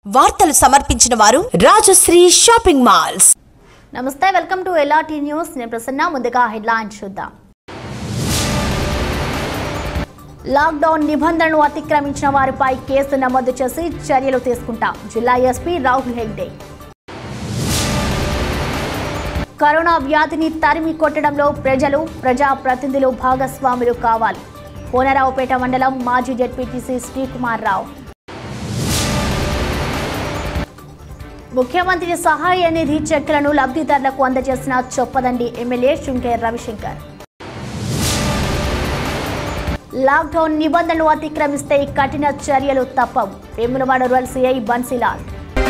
వార్తలు సమర్పించిన వారు రాజశ్రీ షాపింగ్ మాల్స్. నమస్తే, వెల్కమ్ టు ఎల్ఆర్టీ న్యూస్. నేను ప్రసన్న. ముందుగా హెడ్లైన్స్ చూద్దాం. లాక్డౌన్ నిబంధనలను అతిక్రమించిన వారిపై కేసు నమోదు చేసి చర్యలు తీసుకుంటాం. జిల్లా ఎస్పీ రాహుల్ హెగ్డే. కరోనా వ్యాధిని తరిమి కొట్టడంలో ప్రజలు, ప్రజాప్రతినిధులు భాగస్వాములు కావాలి. కోనరావుపేట మండలం మాజీ జెడ్పీటీసీ శ్రీకుమార్ రావు. ముఖ్యమంత్రి సహాయ నిధి చెక్కులను లబ్ధిదారులకు అందజేసిన చొప్పదండి ఎమ్మెల్యే శుంకే రవిశంకర్. లాక్డౌన్ నిబంధనలు అతిక్రమిస్తే కఠిన చర్యలు తప్పవు. Vemulawada rural CI Bansilal.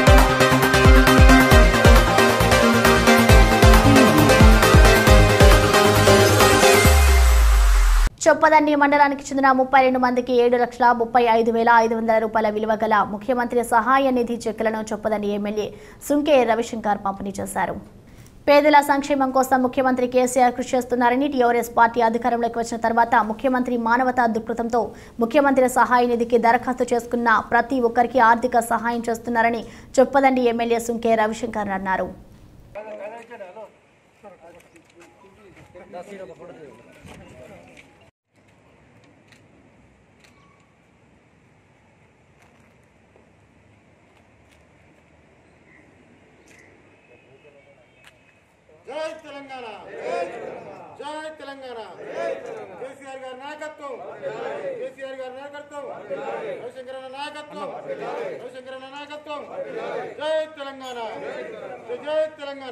చొప్పదండి మండలానికి చెందిన 32 మందికి 7,35,500 రూపాయల విలువ గల ముఖ్యమంత్రి సహాయ నిధి చెక్కులను చొప్పదండి ఎమ్మెల్యే సుంకే రవిశంకర్ పంపిణీ చేశారు. పేదల సంక్షేమం కోసం ముఖ్యమంత్రి కేసీఆర్ కృషి చేస్తున్నారని, టీఆర్ఎస్ పార్టీ అధికారంలోకి వచ్చిన తర్వాత ముఖ్యమంత్రి మానవతా దృక్పథంతో ముఖ్యమంత్రి సహాయ నిధికి దరఖాస్తు చేసుకున్న ప్రతి ఒక్కరికి ఆర్థిక సహాయం చేస్తున్నారని చొప్పదండి ఎమ్మెల్యే సుంకే రవిశంకర్ అన్నారు. జై తెలంగాణ, జై తెలంగాణ. కేసీఆర్ గారి నాయకత్వం, కేసీఆర్ గారి నాయకత్వం, రవిశంకరన్న నాయకత్వం, రవిశంకరన్న నాయకత్వం. జై తెలంగాణ, జై తెలంగాణ.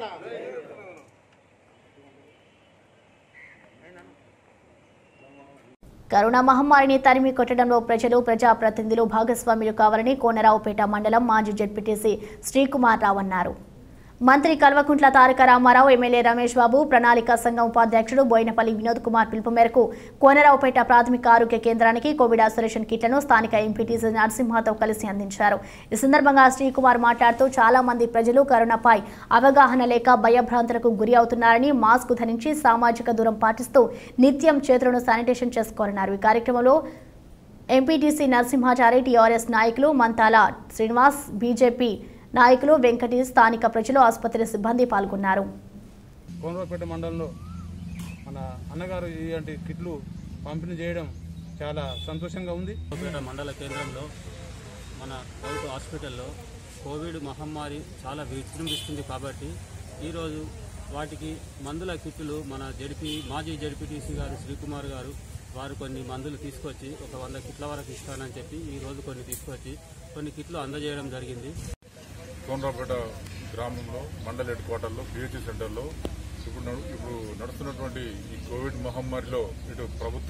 కరోనా మహమ్మారిని తరిమి కొట్టడంలో ప్రజలు, ప్రజాప్రతినిధులు భాగస్వాములు కావాలని కోనరావుపేట మండలం మాజీ జెడ్పీటీసీ శ్రీకుమార్ రావు అన్నారు. మంత్రి కల్వకుంట్ల తారక రామారావు, ఎమ్మెల్యే రమేష్ బాబు, ప్రణాళిక సంఘం ఉపాధ్యక్షుడు బోయినపల్లి వినోద్ కుమార్ పిలుపు మేరకు కోనరావుపేట ప్రాథమిక ఆరోగ్య కేంద్రానికి కోవిడ్ ఐసోలేషన్ కిట్లను స్థానిక ఎంపీటీసీ నరసింహతో కలిసి అందించారు. ఈ సందర్భంగా శ్రీకుమార్ మాట్లాడుతూ చాలా మంది ప్రజలు కరోనాపై అవగాహన లేక భయభ్రాంతులకు గురి అవుతున్నారని, మాస్క్ ధరించి సామాజిక దూరం పాటిస్తూ నిత్యం చేతులను శానిటేషన్ చేసుకోవాలన్నారు. ఈ కార్యక్రమంలో ఎంపీటీసీ నరసింహాచారి, టీఆర్ఎస్ నాయకులు మంతాల శ్రీనివాస్, బీజేపీ నాయకులు వెంకటి, స్థానిక ప్రజలు, ఆసుపత్రి సిబ్బంది పాల్గొన్నారు. కోనరావుపేట మండలంలో మన అన్నగారు ఇలాంటి కిట్లు పంపిణీ చేయడం చాలా సంతోషంగా ఉంది. కోనరావుపేట మండల కేంద్రంలో మన ప్రభుత్వ హాస్పిటల్లో కోవిడ్ మహమ్మారి చాలా విజృంభిస్తుంది కాబట్టి ఈరోజు వాటికి మందుల కిట్లు మన మాజీ జడ్పీటీసీ గారు శ్రీకుమార్ గారు వారు కొన్ని మందులు తీసుకొచ్చి ఒక 100 కిట్ల వరకు ఇస్తానని చెప్పి ఈరోజు కొన్ని తీసుకొచ్చి కొన్ని కిట్లు అందజేయడం జరిగింది. కోనరావుపేట గ్రామంలో మండల హెడ్ క్వార్టర్లో పిహెచ్సి సెంటర్లో ఇప్పుడు నడుస్తున్నటువంటి ఈ కోవిడ్ మహమ్మారిలో ఇటు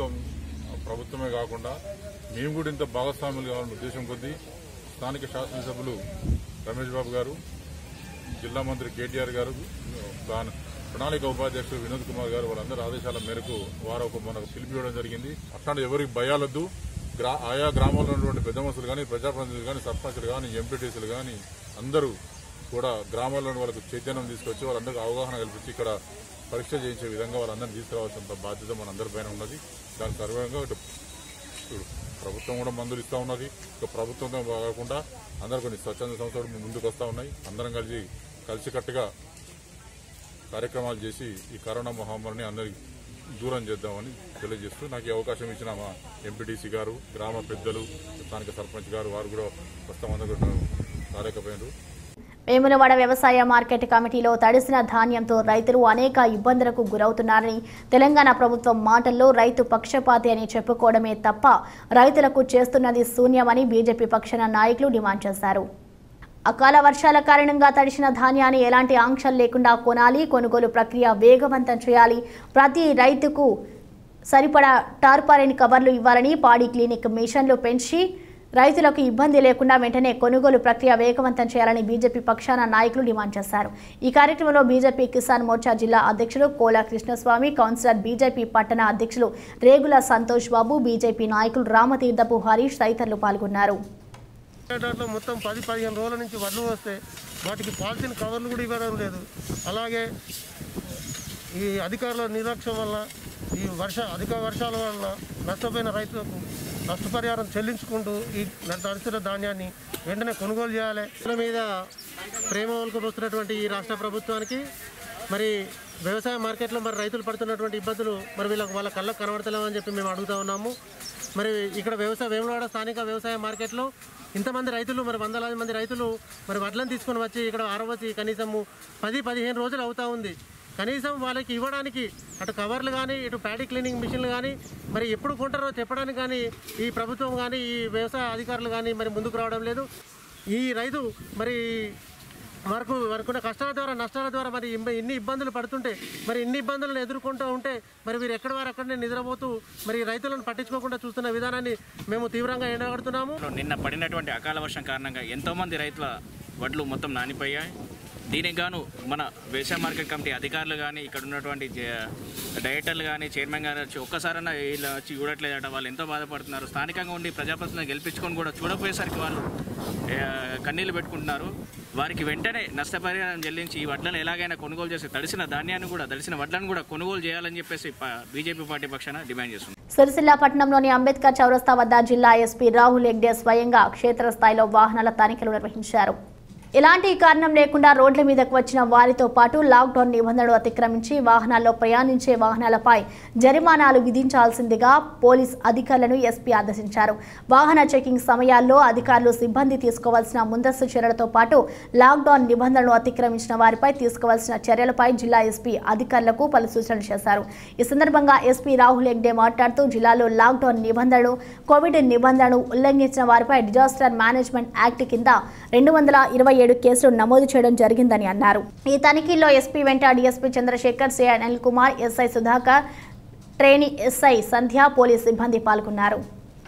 ప్రభుత్వమే కాకుండా మేము కూడా ఇంత భాగస్వాములు కావాలనే ఉద్దేశం కొద్దీ స్థానిక శాసనసభ్యులు రమేష్ బాబు గారు, జిల్లా మంత్రి కేటీఆర్ గారు, ప్రణాళిక ఉపాధ్యక్షుడు వినోద్ కుమార్ గారు వాళ్ళందరూ ఆదేశాల మేరకు వారు మనకు పిలిపివ్వడం జరిగింది. అట్లాంటి ఎవరికి భయాలొద్దు. ఆయా గ్రామాల్లో ఉన్నటువంటి పెద్ద మనుషులు కానీ, ప్రజాప్రతినిధులు కానీ, సర్పంచులు కానీ, ఎంపీటీసీలు కానీ అందరూ కూడా గ్రామాల్లో వాళ్ళకు చైతన్యం తీసుకొచ్చి వాళ్ళందరికీ అవగాహన కల్పించి ఇక్కడ పరీక్ష చేయించే విధంగా వాళ్ళందరినీ తీసుకురావాల్సిన బాధ్యత మనందరి పైన ఉన్నది. దానికి సర్వంగా ఇటు ప్రభుత్వం కూడా మందులు ఇస్తూ ఉన్నది. ఇక ప్రభుత్వంతో కాకుండా అందరూ కొన్ని స్వచ్ఛంద సంస్థలు ముందుకు వస్తూ ఉన్నాయి. అందరం కలిసికట్టుగా కార్యక్రమాలు చేసి ఈ కరోనా మహమ్మారిని అందరికీ దూరం చేద్దామని తెలియజేస్తూ నాకు ఈ అవకాశం ఇచ్చిన మా ఎంపీటీసీ గారు, గ్రామ పెద్దలు, స్థానిక సర్పంచ్ గారు వారు కూడా ప్రస్తుతం రాలేకపోయినారు. వేములవాడ వ్యవసాయ మార్కెట్ కమిటీలో తడిసిన ధాన్యంతో రైతులు అనేక ఇబ్బందులకు గురవుతున్నారని, తెలంగాణ ప్రభుత్వం మాటల్లో రైతు పక్షపాతి అని చెప్పుకోవడమే తప్ప రైతులకు చేస్తున్నది శూన్యమని బీజేపీ పక్షాన నాయకులు డిమాండ్ చేశారు. అకాల వర్షాల కారణంగా తడిసిన ధాన్యాన్ని ఎలాంటి ఆంక్షలు లేకుండా కొనాలి, కొనుగోలు ప్రక్రియ వేగవంతం చేయాలి, ప్రతి రైతుకు సరిపడా టార్పాలిన్ కవర్లు ఇవ్వాలని, పాడి క్లినిక్ మిషన్లు పెంచి రైతులకు ఇబ్బంది లేకుండా వెంటనే కొనుగోలు ప్రక్రియ వేగవంతం చేయాలని బీజేపీ పక్షాన నాయకులు డిమాండ్ చేశారు. ఈ కార్యక్రమంలో బీజేపీ కిసాన్ మోర్చా జిల్లా అధ్యక్షులు కోలా కృష్ణస్వామి, కౌన్సిలర్ బీజేపీ పట్టణ అధ్యక్షులు రేగుల సంతోష్ బాబు, బీజేపీ నాయకులు రామతీర్థపు హరీష్ తదితరులు పాల్గొన్నారు. మొత్తం 10-15 రోజుల నుంచి వడ్లు వస్తే వాటికి పాలిథిన్ కవర్లు కూడా ఇవ్వడం లేదు. అలాగే ఈ అధికారుల నిర్లక్ష్యం వల్ల, ఈ అధిక వర్షాల వల్ల నష్టపోయిన రైతులకు నష్టపరిహారం చెల్లించుకుంటూ ఈ తడిసిన ధాన్యాన్ని వెంటనే కొనుగోలు చేయాలి. రైతుల మీద ప్రేమ వస్తున్నటువంటి ఈ రాష్ట్ర ప్రభుత్వానికి మరి వ్యవసాయ మార్కెట్లో మరి రైతులు పడుతున్నటువంటి ఇబ్బందులు మరి వాళ్ళ కళ్ళకు కనబడతలేమని చెప్పి మేము అడుగుతా ఉన్నాము. మరి ఇక్కడ వేములవాడ స్థానిక వ్యవసాయ మార్కెట్లో ఇంతమంది రైతులు మరి వందలాది మంది రైతులు మరి వడ్లను తీసుకొని వచ్చి ఇక్కడ ఆరవచ్చి కనీసము 10-15 రోజులు అవుతూ ఉంది. కనీసం వాళ్ళకి ఇవ్వడానికి అటు కవర్లు కానీ ఇటు ప్యాడీ క్లీనింగ్ మిషన్లు కానీ మరి ఎప్పుడు కొంటారో చెప్పడానికి కానీ ఈ ప్రభుత్వం కానీ ఈ వ్యవసాయ అధికారులు కానీ మరి ముందుకు రావడం లేదు. ఈ రైతు మరి వరకున్న కష్టాల ద్వారా నష్టాల ద్వారా మరి ఇన్ని ఇబ్బందులు పడుతుంటే మరి ఇన్ని ఇబ్బందులను ఎదుర్కొంటూ ఉంటే మరి వీరు ఎక్కడి వారు అక్కడనే నిద్రపోతూ మరి రైతులను పట్టించుకోకుండా చూస్తున్న విధానాన్ని మేము తీవ్రంగా ఎండగడుతున్నాము. నిన్న పడినటువంటి అకాల వర్షం కారణంగా ఎంతోమంది రైతుల వడ్లు మొత్తం నానిపోయాయి. దీనికి గాను మన వ్యవసాయ మార్కెట్ కమిటీ అధికారులు కానీ ఇక్కడ ఉన్నటువంటి డైరెక్టర్లు కానీ చైర్మన్ గారు వచ్చి ఒక్కసారైనా వీళ్ళు వచ్చి చూడట్లేదట. వాళ్ళు ఎంతో బాధపడుతున్నారు. స్థానికంగా ఉండి ప్రజాప్రతినిధులను గెలిపించుకొని కూడా చూడపోయేసరికి వాళ్ళు కన్నీళ్లు పెట్టుకుంటున్నారు. వారికి వెంటనే నష్టపరిహారం చెల్లించి ఈ వడ్లను ఎలాగైనా కొనుగోలు చేసి తడిసిన వడ్లను కూడా కొనుగోలు చేయాలని చెప్పేసి బీజేపీ పార్టీ పక్షాన డిమాండ్ చేస్తుంది. సిరిసిల్ల పట్టణంలోని అంబేద్కర్ చౌరస్తా వద్ద జిల్లా ఎస్పీ రాహుల్ హెగ్డే స్వయంగా క్షేత్రస్థాయిలో వాహనాల తనిఖీలు నిర్వహించారు. ఎలాంటి కారణం లేకుండా రోడ్ల మీదకు వచ్చిన వారితో పాటు లాక్డౌన్ నిబంధనలు అతిక్రమించి వాహనాల్లో ప్రయాణించే వాహనాలపై జరిమానాలు విధించాల్సిందిగా పోలీస్ అధికారులను ఎస్పీ ఆదేశించారు. వాహన చెకింగ్ సమయాల్లో అధికారులు సిబ్బంది తీసుకోవాల్సిన ముందస్తు చర్యలతో పాటు లాక్డౌన్ నిబంధనలు అతిక్రమించిన వారిపై తీసుకోవాల్సిన చర్యలపై జిల్లా ఎస్పీ అధికారులకు పలు సూచనలు చేశారు. ఈ సందర్భంగా ఎస్పీ రాహుల్ హెగ్డే మాట్లాడుతూ జిల్లాలో లాక్డౌన్ నిబంధనలు కోవిడ్ నిబంధనలు ఉల్లంఘించిన వారిపై డిజాస్టర్ మేనేజ్మెంట్ యాక్ట్ కింద 227 కేసులు నమోదు చేయడం జరిగిందని అన్నారు. ఈ తనిఖీల్లో ఎస్పీ వెంట DSP Chandrasekhar, CI Anil Kumar, SI Sudhakar, trainee SI Sandhya, police సిబ్బంది పాల్గొన్నారు.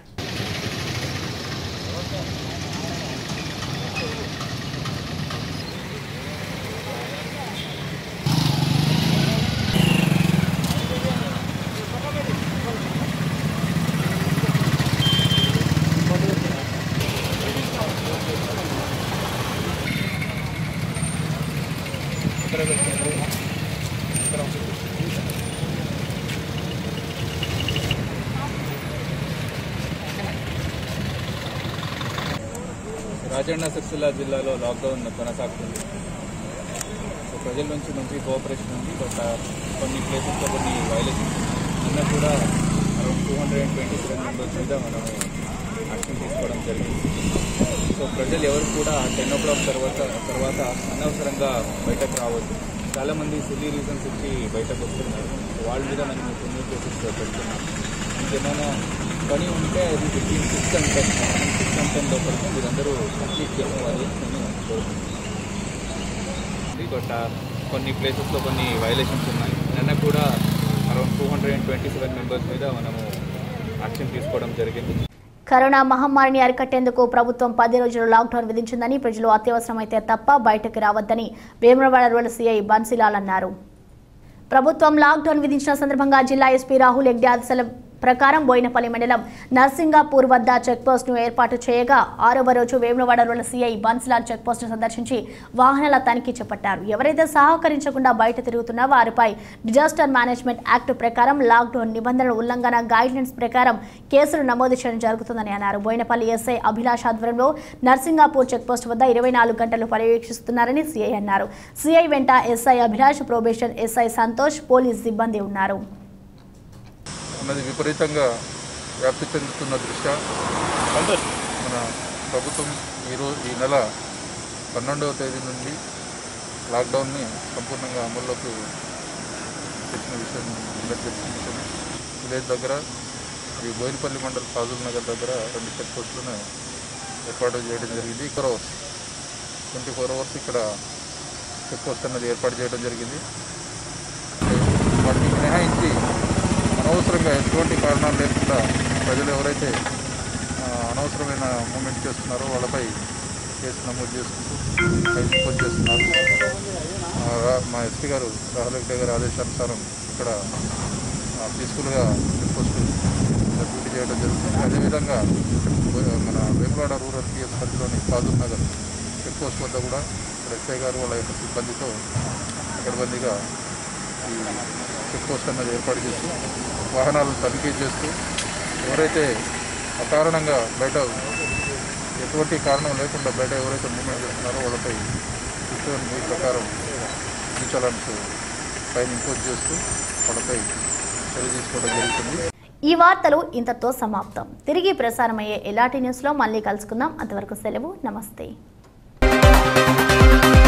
రాజన్న సిరిసిల్ల జిల్లాలో లాక్డౌన్ కొనసాగుతుంది. ప్రజల నుంచి మంచి కోఆపరేషన్ ఉంది. కొన్ని ప్లేసెస్లో కొన్ని వైలేషన్స్ నిన్న కూడా అరౌండ్ 227 మెంబర్స్ మీద మనం యాక్షన్ తీసుకోవడం జరిగింది. సో ప్రజలు ఎవరు కూడా 10 o'clock తర్వాత అనవసరంగా బయటకు రావద్దు. చాలామంది సిల్లీ రీజన్స్ ఇచ్చి బయటకు వస్తున్నారు. వాళ్ళ మీద మనం కొన్ని కేసెస్ పెడుతున్నాం. ఇంకేమైనా పని ఉంటే అది బిట్వీన్ 6 and 10 లోపలికి మీరందరూ కంప్లీట్ చేసుకోవాలి నేను కోరుకుంటున్నాను. కొన్ని ప్లేసెస్లో కొన్ని వైలేషన్స్ ఉన్నాయి. నిన్న కూడా అరౌండ్ 227 మెంబర్స్ మీద మనము యాక్షన్ తీసుకోవడం జరిగింది. కరోనా మహమ్మారిని అరికట్టేందుకు ప్రభుత్వం 10 రోజులు లాక్డౌన్ విధించిందని, ప్రజలు అత్యవసరమైతే తప్ప బయటకు రావద్దని వేములవాడ రూరల్ సీఐ బన్సీలాల్ అన్నారు. ప్రభుత్వం లాక్డౌన్ విధించిన సందర్భంగా జిల్లా ఎస్పీ రాహుల్ హెగ్డే ఆదేశాల ప్రకారం బోయినపల్లి మండలం నర్సింగాపూర్ వద్ద చెక్పోస్ట్ను ఏర్పాటు చేయగా 6వ రోజు వేములవాడ రూరల్ సీఐ బన్సీలాల్ చెక్పోస్ట్ను సందర్శించి వాహనాల తనిఖీ చేపట్టారు. ఎవరైతే సహకరించకుండా బయట తిరుగుతున్నా వారిపై డిజాస్టర్ మేనేజ్మెంట్ యాక్ట్ ప్రకారం లాక్డౌన్ నిబంధనల ఉల్లంఘన గైడ్లైన్స్ ప్రకారం కేసులు నమోదు చేయడం జరుగుతుందని అన్నారు. బోయినపల్లి ఎస్ఐ అభిలాష్ ఆధ్వర్యంలో నర్సింగాపూర్ చెక్పోస్ట్ వద్ద 24 గంటలు పర్యవేక్షిస్తున్నారని సీఐ అన్నారు. సీఐ వెంట SI Abhilash, probation SI Santosh, police సిబ్బంది ఉన్నారు. అన్నది విపరీతంగా వ్యాప్తి చెందుతున్న దృష్ట్యా మన ప్రభుత్వం ఈ నెల 12వ తేదీ నుండి లాక్డౌన్ని సంపూర్ణంగా అమల్లోకి తెచ్చిన విషయం అందరికీ తెలిసిన విషయమే. విలేజ్ దగ్గర ఈ బోయినపల్లి మండల్ ఫాజుల్ నగర్ దగ్గర 2 చెక్ పోస్టులను ఏర్పాటు చేయడం జరిగింది. 24 hours ఇక్కడ చెక్ పోస్ట్ అన్నది ఏర్పాటు చేయడం జరిగింది. వాటిని మినహాయించి అనవసరంగా ఎటువంటి కారణాలు లేకుండా ప్రజలు ఎవరైతే అనవసరమైన మూమెంట్ చేస్తున్నారో వాళ్ళపై కేసు నమోదు చేసుకుంటూ రిపోర్ట్ చేస్తున్నారు. మా ఎస్పీ గారు రాహుల్ హెగ్డే గారి ఆదేశానుసారం ఇక్కడ పీస్ఫుల్గా చెక్ పోస్టు డ్యూటీ చేయడం జరుగుతుంది. అదేవిధంగా మన వేములవాడ రూరల్ పిఎస్ పరిధిలోని ఫాజుల్ నగర్ చెక్ పోస్ట్ వద్ద కూడా ఇక్కడ ఎస్ఐ గారు వాళ్ళ యొక్క సిబ్బందితో పకడ్బందీగా ఈ చెక్ పోస్ట్ అన్నది ఏర్పాటు చేస్తూ వాహనాలను తనిఖీ చేస్తూ ఎవరైతే అకారణంగా బయట ఎటువంటి కారణం లేకుండా బయట ఎవరైతే మూవ్మెంట్ చేస్తున్నారో వాళ్ళపై ఈ ప్రకారం విచాలన్స్ ఫైన్ ఇంపోజ్ చేస్తూ వాళ్ళపై చర్య తీసుకోవడం జరుగుతుంది. ఈ వార్తలు ఇంతతో సమాప్తం. తిరిగి ప్రసారమయ్యే ఎలాంటి న్యూస్లో మళ్ళీ కలుసుకుందాం. అంతవరకు సెలవు. నమస్తే.